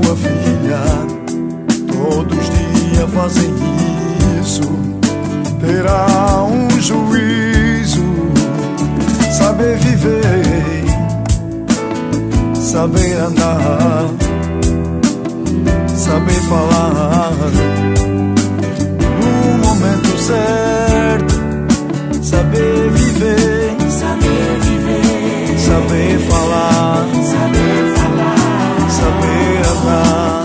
tua filha, todos os dias fazem isso. Terá um juízo. Saber viver, saber andar, saber falar no momento certo. Saber viver, saber viver, saber falar, saber falar, saber andar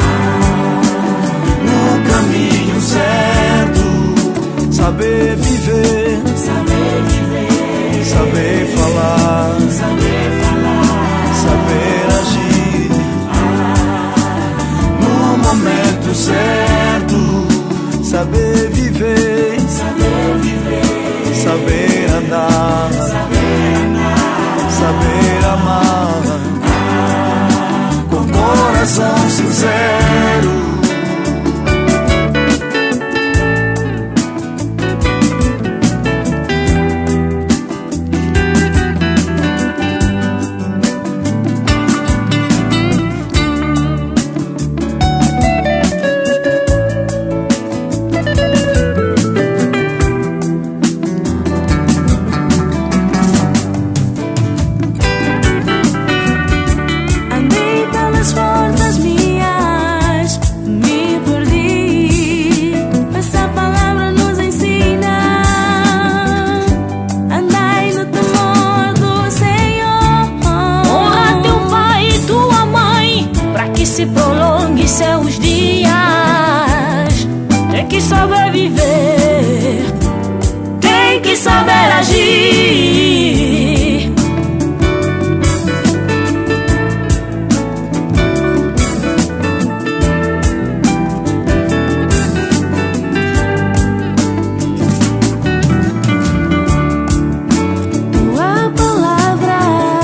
no caminho certo. Saber viver, saber viver, saber falar, saber agir no momento certo. Saber viver, saber andar, saber amar com coração sincero. Se prolongue seus dias, tem que saber viver, tem que saber agir. Tua palavra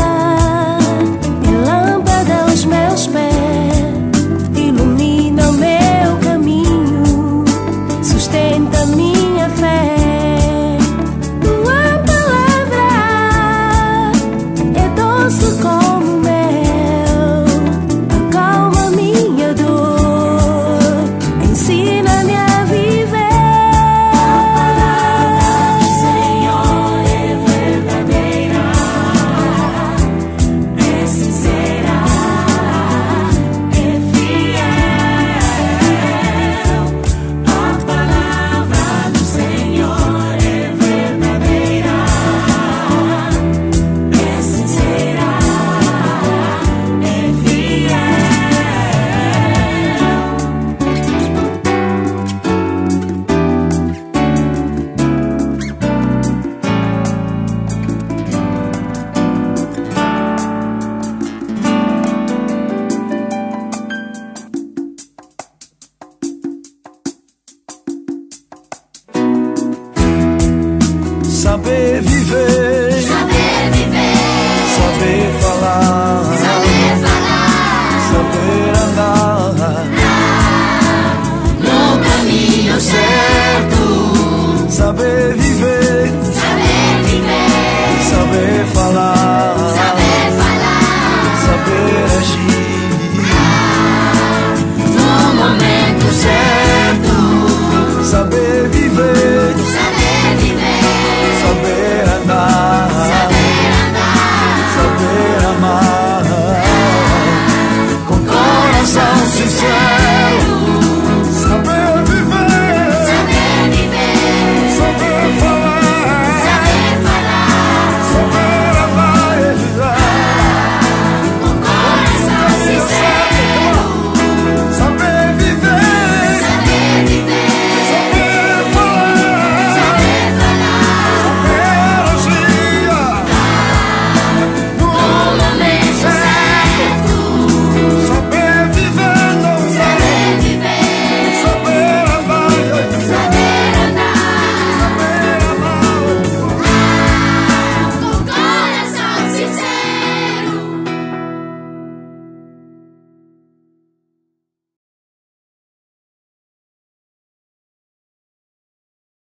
é lâmpada aos meus pés, minha fé. Tua palavra é doce como mel, acalma minha dor, ensina-me a viver. A palavra do Senhor é verdadeira, é sincera, é fiel. Saber viver,